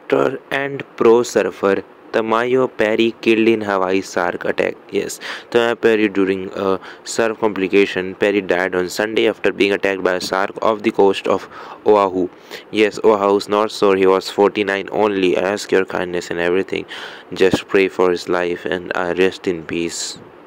actor and pro surfer Tamayo Perry killed in Hawaii shark attack. Yes, Tamayo Perry during a surf complication. Perry died on Sunday after being attacked by a shark off the coast of Oahu. Yes, Oahu's North Shore. He was 49 only. I ask your kindness and everything. Just pray for his life and I rest in peace.